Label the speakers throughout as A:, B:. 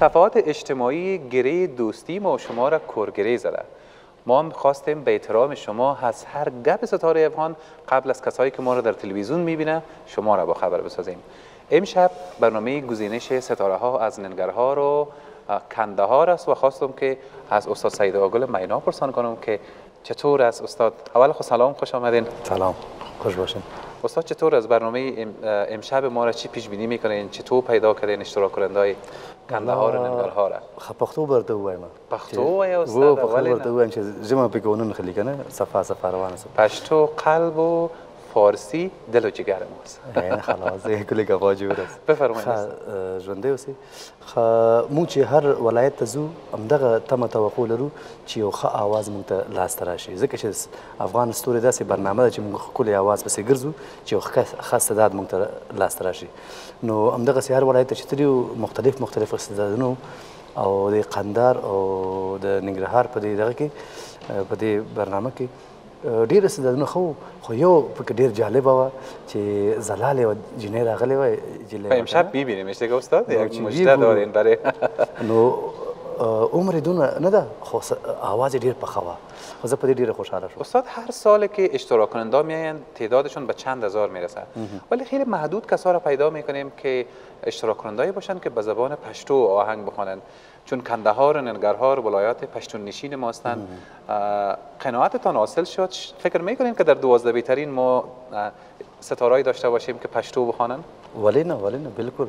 A: صفحات اجتماعی گره دوستی ما و شما را کرگره زده. ما هم خواستیم به احترام شما از هر گپ ستاره افغان قبل از کسایی که ما را در تلویزیون میبینه شما را با خبر بسازیم. امشب برنامه گزینش ستاره ها از ننگرهار و کندهار است و خواستم که از استاد سعید آقل مینا پرسان کنم که چطور است استاد. اول خود سلام، خوش آمدین.
B: سلام، خوش باشین.
A: استاد چطور از برنامه امشب ما را چی پیش بینی میکنین؟ چطور پیدا کردین اشتراک کنندای کندهار و ننگرهار؟
B: پختو برده وایم.
A: پختو وای استاد.
B: پختو برده وایم که جمع بگونن خیلی کنه صفحه روان است.
A: پشتو قلب و فارسی دل و جگر ماست.
B: نه خلاص کلی گپا جور است.
A: بفرمایید.
B: ژوندې اوسئ. مونږ چې هر ولایت ته ځو همدغه تمه توقع لرو چې یو ښه اواز مونږ ته لاسته راشي، ځکه چې افغان ستوري داسې برنامه ده چې مونږ ښکلی اواز پسې ګرځو چې یو ښه استعداد مونږ ته لاسته راشي. نو همدغسې هر ولایت ته چې تللي یو مختلف استعدادونه او د قندهار او د ننګرهار په دې دغه کې په دې برنامه کې ډېر استعدادونه خو یو پکې ډېر جالبه وه چې زلال یوه جینۍ راغلې وه.
A: امشب ببینیمش دیگه استاد، یک مژده دارین برای
B: نو عمر دونه نه ده خو آواز ډېر پخه وه، خو زه په دې ډېره خوشحاله شوم.
A: استاد هر سال که اشتراک کننده میاین تعدادشون به چند هزار میرسه، ولی خیلی محدود کسا را پیدا میکنیم که اشتراک کننده باشن که به زبان پشتو آهنگ بخوانند، چون کندهار و ننگرهار ولایات پشتون نشین ما هستند. قناعتتان حاصل شد؟ فکر میکنین که در 12 بهترین ما ستاره‌ای داشته باشیم که پشتو بخوانن؟
B: ولی نه بالکل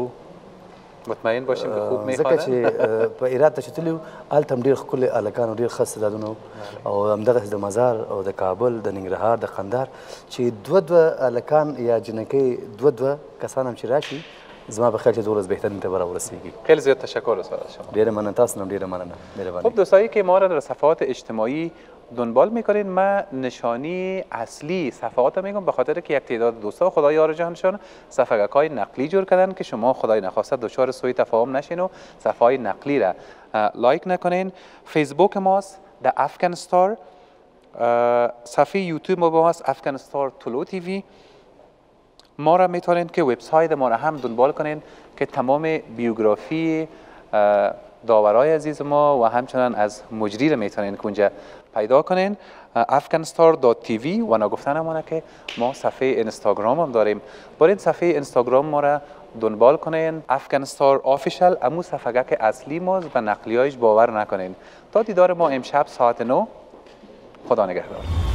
A: مطمئن باشیم که خوب میخوانن.
B: ځکه چې په ایران ته چې تللي وو هلته هم ډېر ښکلي هلکان او ډېر ښه استعدادونه او همدغسې د مزار او د کابل د ننګرهار د قندهار چې دوه هلکان یا جنکۍ دوه کسان هم چې راشي زما په خیال چې 12 بهترین ته به راورسېږي.
A: خیلی زیاد تشکر استاد از شما.
B: ډېره مننه، تاسو هم ډېره مننه.
A: خب دوستایی که ما را در صفحات اجتماعی دنبال میکنین، من نشانی اصلی صفحات میگم به خاطر که یک تعداد دوستا خدای یار جهانشان صفحه‌های نقلی جور کردن که شما خدای نخواسته دچار سوء تفاهم نشین و صفحه نقلی را لایک نکنین. فیسبوک ماست د افغان استار، صفحه یوتیوب ما هست افغان استار طلوع تیوی. ما را میتونین که وبسایت ما را هم دنبال کنین که تمام بیوگرافی داورای عزیز ما و همچنان از مجری را میتونین که اونجا پیدا کنین. afghanstar.tv و نگفتن همانه که ما صفحه اینستاگرام هم داریم. برین صفحه اینستاگرام ما را دنبال کنین، افغانستار آفیشال، امو صفحه که اصلی ماست و نقلیایش باور نکنین. تا دیدار ما امشب ساعت 9، خدا نگهدار.